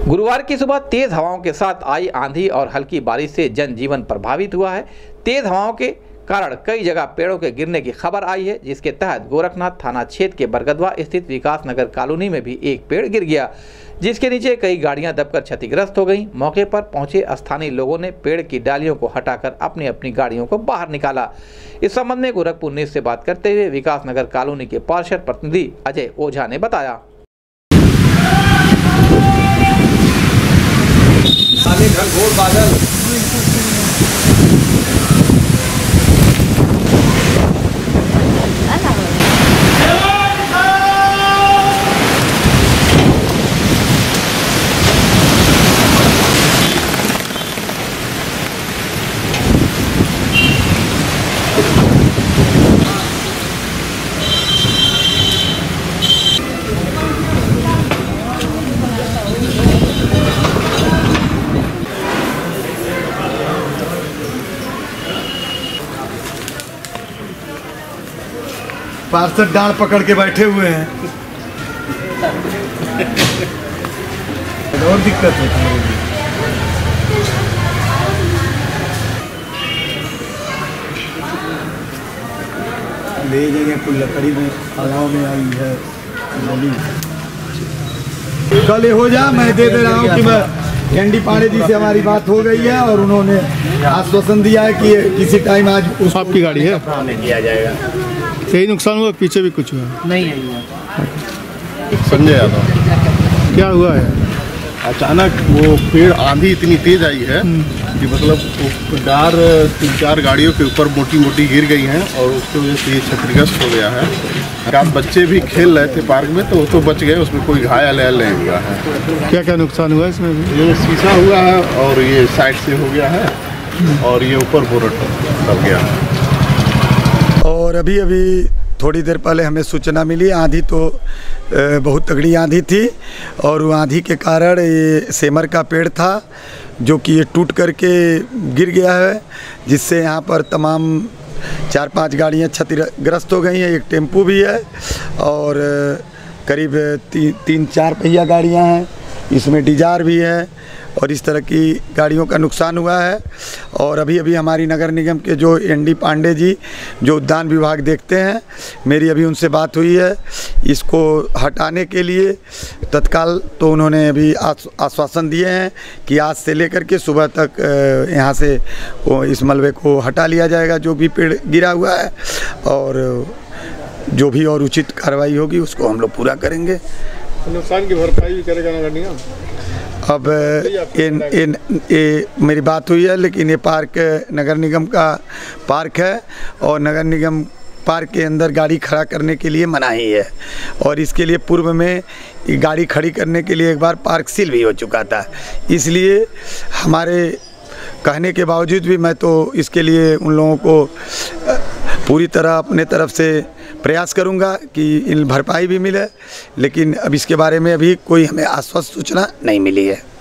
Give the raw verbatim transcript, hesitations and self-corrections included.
गुरुवार की सुबह तेज हवाओं के साथ आई आंधी और हल्की बारिश से जनजीवन प्रभावित हुआ है। तेज हवाओं के कारण कई जगह पेड़ों के गिरने की खबर आई है, जिसके तहत गोरखनाथ थाना क्षेत्र के बरगदवा स्थित विकास नगर कॉलोनी में भी एक पेड़ गिर गया, जिसके नीचे कई गाड़ियां दबकर क्षतिग्रस्त हो गईं। मौके पर पहुंचे स्थानीय लोगों ने पेड़ की डालियों को हटाकर अपनी अपनी गाड़ियों को बाहर निकाला। इस संबंध में गोरखपुर न्यूज से बात करते हुए विकास नगर कॉलोनी के पार्षद प्रतिनिधि अजय ओझा ने बताया। घनघोर बादल पार्षद डाल पकड़ के बैठे हुए हैं। और दिक्कत है ले जाएंगे कुल लकड़ी में अलाव में आई है। कल हो जा मैं दे दे रहा हूँ कि मैं एनडी पांडे जी से हमारी बात हो गई है और उन्होंने आश्वासन दिया है कि किसी टाइम आज उस आपकी गाड़ी है किया जाएगा। सही नुकसान हुआ, पीछे भी कुछ हुआ नहीं है। संजय यादव, क्या हुआ है? अचानक वो पेड़ आंधी इतनी तेज आई है कि मतलब कार तीन चार गाड़ियों के ऊपर मोटी मोटी गिर गई हैं और उसकी वजह से ये क्षतिग्रस्त हो गया है। रात बच्चे भी खेल रहे थे पार्क में तो वो तो बच गए, उसमें कोई घायल नहीं हुआ है। क्या क्या नुकसान हुआ इसमें? ये शीशा हुआ है और ये साइड से हो गया है और ये ऊपर बोरट दब गया है। और अभी अभी थोड़ी देर पहले हमें सूचना मिली, आंधी तो बहुत तगड़ी आंधी थी और वो आंधी के कारण ये सेमर का पेड़ था जो कि ये टूट करके गिर गया है, जिससे यहाँ पर तमाम चार पांच गाड़ियाँ क्षतिग्रस्त हो गई हैं। एक टेम्पू भी है और करीब ती, तीन चार पहिया गाड़ियाँ हैं, इसमें डिजार भी है और इस तरह की गाड़ियों का नुकसान हुआ है। और अभी अभी हमारी नगर निगम के जो एनडी पांडे जी जो उद्यान विभाग देखते हैं, मेरी अभी उनसे बात हुई है इसको हटाने के लिए तत्काल। तो उन्होंने अभी आश्वासन दिए हैं कि आज से लेकर के सुबह तक यहाँ से इस मलबे को हटा लिया जाएगा जो भी पेड़ गिरा हुआ है, और जो भी और उचित कार्रवाई होगी उसको हम लोग पूरा करेंगे। नुकसान की भरपाई भी करेगा नगर निगम? अब इन इन ये मेरी बात हुई है, लेकिन ये पार्क नगर निगम का पार्क है और नगर निगम पार्क के अंदर गाड़ी खड़ा करने के लिए मनाही है और इसके लिए पूर्व में गाड़ी खड़ी करने के लिए एक बार पार्क सील भी हो चुका था। इसलिए हमारे कहने के बावजूद भी मैं तो इसके लिए उन लोगों को पूरी तरह अपने तरफ से प्रयास करूंगा कि इन भरपाई भी मिले, लेकिन अब इसके बारे में अभी कोई हमें आश्वस्त सूचना नहीं मिली है।